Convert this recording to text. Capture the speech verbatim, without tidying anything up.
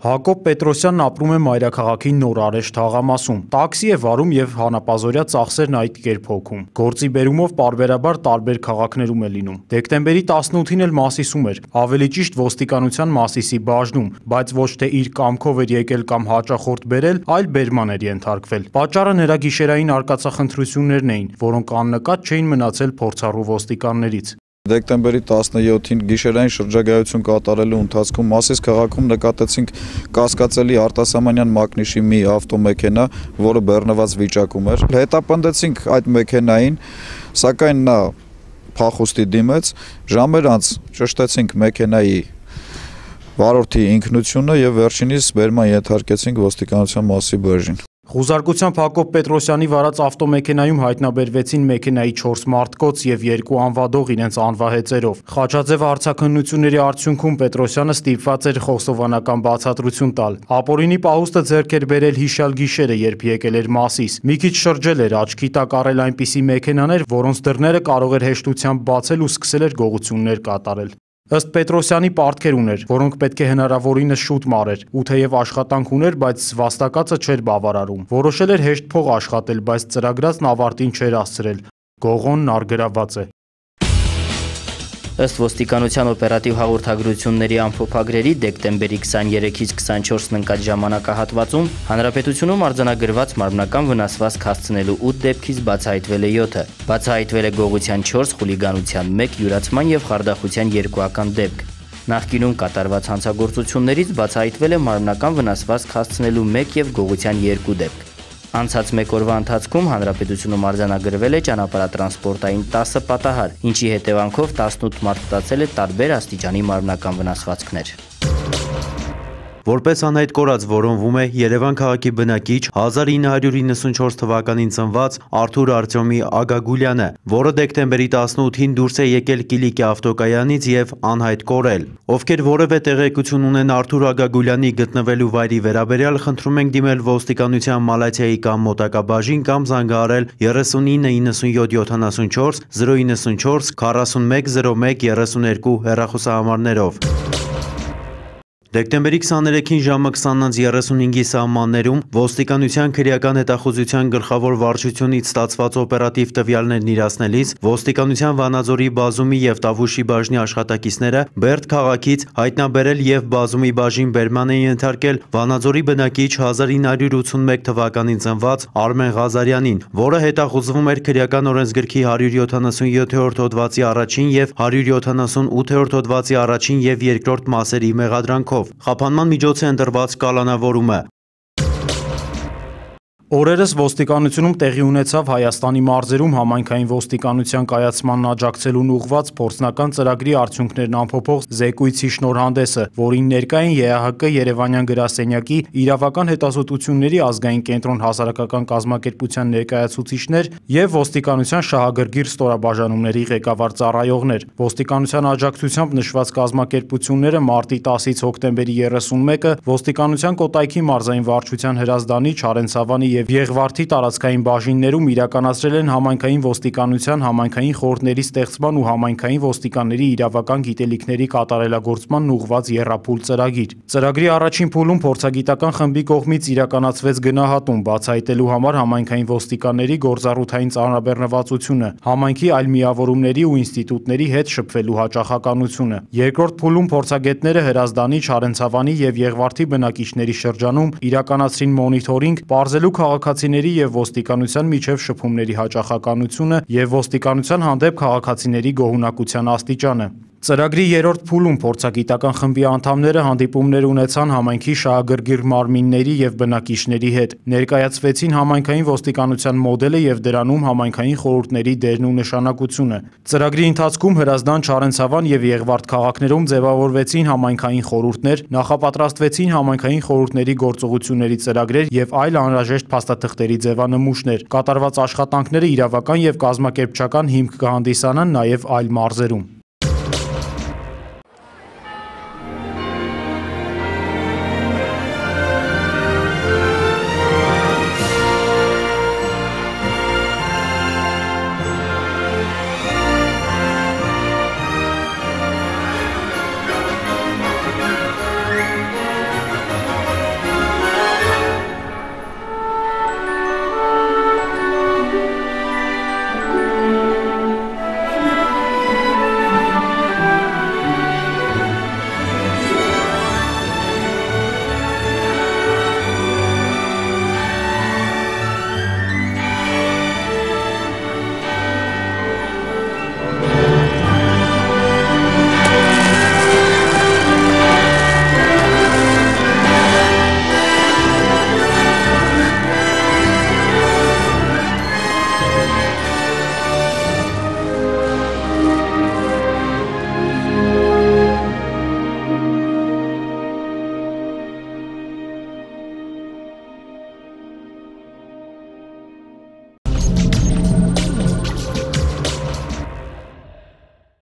Հակոբ Պետրոսյանն ապրում է մայրաքաղաքի Նոր Արեշ թաղամասում։ Տաքսի է վարում եւ հանապազօրյա ծախսերն այդ կերպ հոգում։ Գործի բերումով պարբերաբար տարբեր քաղաքներում է լինում։ Դեկտեմբերի տասնութին էլ Մասիսում էր, ավելի ճիշտ ոստիկանության Մասիսի բաժնում, բայց ոչ թե իր կամքով էր եկել կամ հաճախորդ բերել, այլ բերման էր ենթարկվել։ Պատճառը նրա գիշերային արկածախնդրություններն էին, որոնք աննկատ չէին մնացել փորձառու ոստիկաններից։ Դեկտեմբերի տասնյոթին գիշերային շրջագայություն կատարելու ընթացքում Մասիս քաղաքում նկատեցինք կասկածելի արտասահմանյան մակնիշի մի ավտոմեքենա, որը բեռնված վիճակում էր։ Հետապնդեցինք այդ մեքենային, սակայն նա փախուստի դիմեց, ժամեր անց ճշտեցինք մեքենայի վարորդի ինքնությունը եւ վերջինիս բերման ենթարկեցինք ոստիկանության Մասիսի բաժին։ Խուզարկությամբ Հակոբ Պետրոսյանի վարած ավտոմեքենայում հայտնաբերվեցին մեքենայի չորս մարտկոց եւ երկու անվադող իրենց անվահեծերով։ Խաչաձև հարցաքննությունների արդյունքում Պետրոսյանը ստիպված էր խոստովանական բացատրություն տալ։ Ապօրինի պահուստը ձեռք էր բերել հիշյալ գիշերը, երբ եկել էր Մասիս։ Մի քիչ շրջել էր, աչքի տակ առել այնպիսի մեքենաներ, որոնց դռները կարող էր հեշտությամբ բացել ու սկսել էր գողություններ կատարել։ Ըստ Պետրոսյանի պարտքեր ուներ, որոնք պետք է հնարավորինս շուտ մարեր, ու թեև աշխատանք ուներ, բայց վաստակածը չէր բավարարում։ Որոշել էր հեշտ փող աշխատել, բայց ծրագրածն ավարտին չէր հասցրել։ Գողոնն առգրաված է։ Ըստ ոստիկանության օպերատիվ հաղորդագրությունների ամփոփագրերի դեկտեմբերի քսաներեքից քսանչորսին ընկած ժամանակահատվածում հանրապետությունում արձանագրված մարմնական վնասվածք հասցնելու ութ դեպքից բացահայտվել է յոթը, բացահայտվել է գողության չորս, խուլիգանության մեկ, յուրացման եւ խարդախության երկուական դեպք։ Նախկինում կատարված հանցագործություններից բացահայտվել է մարմնական վնասվածք հասցնելու մեկ եւ գողության երկու դեպք։ Անցած մեկ օրվա ընթացքում հանրապետությունում արձանագրվել է ճանապարհատրանսպորտային տասը պատահար, ինչի հետևանքով տասնութ մարդ ստացել է տարբեր աստիճանի մարմնական վնասվածքներ։ Որպես անհայտ կորած որոնվում է Երևան քաղաքի բնակիչ հազար ինը հարյուր իննսունչորս թվականին ծնված Արթուր Արտյոմի Ագագուլյանը, որը դեկտեմբերի տասնութին դուրս է եկել Կիլիկի ավտոկայանից եւ անհայտ կորել։ Ովքեր որևէ տեղեկություն ունեն Արթուր Ագագուլյանի գտնվելու վայրի վերաբերյալ, խնդրում ենք դիմել ոստիկանության Մալաթիայի կամ մոտակա բաժին կամ զանգահարել երեսունինը իննսունյոթ յոթանասունչորս զիրո իննսունչորս քառասունմեկ զիրո մեկ երեսունհինգ հեռախոսահամարներով։ Դեկտեմբերի քսաներեքին ժամը քսանից երեսունհինգի սահմաններում ոստիկանության քրեական հետախուզության գլխավոր վարչությունից ստացված օպերատիվ տվյալներն իրացնելիս ոստիկանության Վանաձորի բազումի եւ Տավուշի բաժնի աշխատակիցները Բերդ քաղաքից հայտնաբերել եւ բազումի բաժին բերման են ենթարկել Վանաձորի բնակիչ հազար ինը հարյուր ութսունմեկ թվականին ծնված Արմեն Ղազարյանին, որը հետախուզվում էր քրեական օրենսգրքի հարյուր յոթանասունյոթերորդ հոդվածի առաջին եւ հարյուր յոթանասունութերորդ հոդվածի առաջին եւ երկրորդ մասերի մեղադրանքով։ Խափանման միջոց է ընտրված կալանավորումը։ Օրերս ոստիկանությունում տեղի ունեցավ Հայաստանի մարզերում համայնքային ոստիկանության կայացմանն աջակցելուն ուղղված փորձնական ծրագրի արդյունքներն ամփոփող զեկույցի շնորհանդեսը, որին ներկա էին ԵԱՀԿ Երևանյան գրասենյակի իրավական հետազոտությունների ազգային կենտրոն հասարակական կազմակերպության ներկայացուցիչներ եւ ոստիկանության շահագրգիռ ստորաբաժանումների ղեկավար ծառայողներ։ Ոստիկանության աջակցությամբ նշված կազմակերպությունները մարտի տասից հոկտեմբերի երեսունմեկը ոստիկանության Կոտայքի մարզային վարչության հրազդանի Չարենցավանի եւ Եղվարդի տարածքային բաժիններում իրականացրել են համայնքային ոստիկանության համայնքային խորհուրդների ստեղծման ու համայնքային ոստիկանների իրավական գիտելիքների կատարելագործման ուղղված եռափուլ ծրագիր։ Ծրագրի առաջին փուլում փորձագիտական խմբի կողմից իրականացվեց գնահատում, բացահայտելու համար համայնքային ոստիկանների գործառութային ծանրաբեռնվածությունը, համայնքի այլ միավորումների ու ինստիտուտների հետ շփվելու հաճախականությունը։ Երկրորդ փուլում փորձագետները Հրազդանի, Չարենցավանի եւ Եղվարդի բնակիչների շրջանում իրականացրին մոնիթորինգ, պարզելու քաղաքացիների եւ ոստիկանության միջև շփումների հաճախականությունը եւ ոստիկանության հանդեպ քաղաքացիների գոհունակության աստիճանը։ Ծրագրի երրորդ փուլում փորձագիտական խմբի անդամները հանդիպումներ ունեցան համայնքի շահագրգիռ մարմինների եւ բնակիչների հետ, ներկայացվեցին համայնքային ոստիկանության մոդելը եւ դրանում համայնքային խորհուրդների դերն ու նշանակությունը։ Ծրագրի ընթացքում Հրազդան, Չարենցավան եւ Եղվարդ քաղաքներում ձևավորվեցին համայնքային խորհուրդներ, նախապատրաստվեցին համայնքային խորհուրդների գործողությունների ծրագրեր եւ այլ անհրաժեշտ փաստաթղթերի ձևանմուշներ։ Կատարված աշխատանքները իրավական եւ կազմակերպչական հիմք կհանդիսանան նաեւ այլ մարզերում։